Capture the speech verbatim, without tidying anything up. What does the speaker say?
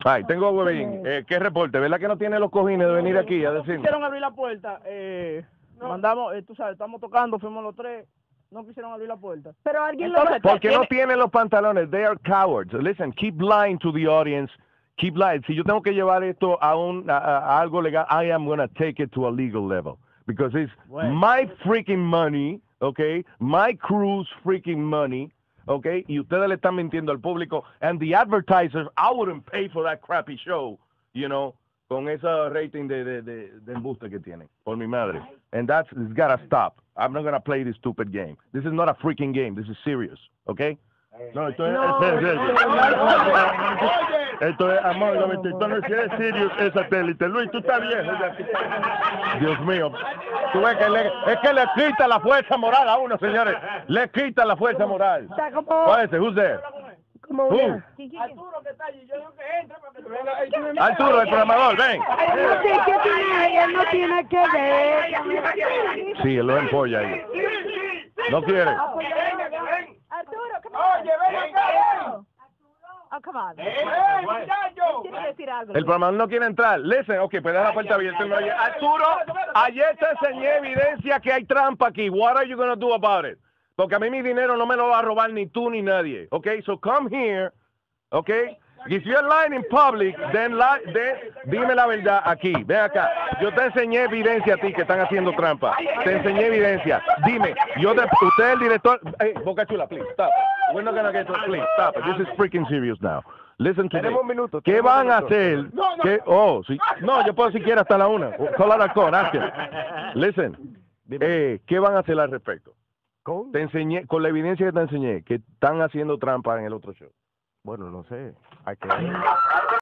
Ay, tengo a Huevín. Eh, ¿Qué reporte? ¿Verdad que no tiene los cojines de venir aquí a decir? Quisieron abrir la puerta, eh, no. mandamos, eh, tú sabes, estamos tocando, fuimos los tres, no quisieron abrir la puerta. Pero alguien Entonces, lo... Porque no tienen los pantalones. They are cowards. Listen, keep lying to the audience. Keep lying. Si yo tengo que llevar esto a, un, a, a algo legal, I am going to take it to a legal level. Because it's bueno. my freaking money, okay? My crew's freaking money. Okay, y ustedes le están mintiendo al público, and the advertisers, I wouldn't pay for that crappy show, you know, con esa rating de, de, de, de embuste que tienen, por mi madre. And that's, it's gotta stop. I'm not gonna play this stupid game. This is not a freaking game. This is serious, okay? No, esto es, No, es, es, es, esto es, amor, esto no es serious, es satélite. Luis, tú estás viejo. Dios mío. Tú ves que le, es que le quita la fuerza moral a uno, señores. Le quita la fuerza moral. Está como... ¿Cuál es ese? Who's there? Como Who? una... Arturo que está allí, yo digo que entra para que tú vengas. Arturo, el programador, ven. No sé qué tiene, él no tiene que ver. Sí, él lo empolla ahí. No quiere. Arturo, come on. Oye, ven acá. Oh, come on. ¡Eh, muchacho! Tiene que decir algo. El programador no quiere entrar. Listen, ok, pues deja la puerta abierta. Arturo, ayer te enseñé evidencia que hay trampa aquí. What are you going to do about it? Porque a mí mi dinero no me lo va a robar ni tú ni nadie. Ok, so come here. Ok. If you're lying in public, then, lie, then dime la verdad aquí. Ven acá. Yo te enseñé evidencia a ti que están haciendo trampa. Te enseñé evidencia. Dime, yo de, usted es el director. Hey, Boca Chula, please, stop. We're not gonna get to, please, stop it. This is freaking serious now. Listen to me. Tenemos un minuto. ¿Qué tenemos van un a minuto. hacer? No, no. ¿Qué? Oh, sí. No, yo puedo siquiera hasta la una. Call out a call, ask him. Listen. Eh, ¿qué van a hacer al respecto? ¿Con? Te enseñé, con la evidencia que te enseñé, que están haciendo trampa en el otro show. Bueno, no sé. Hay que...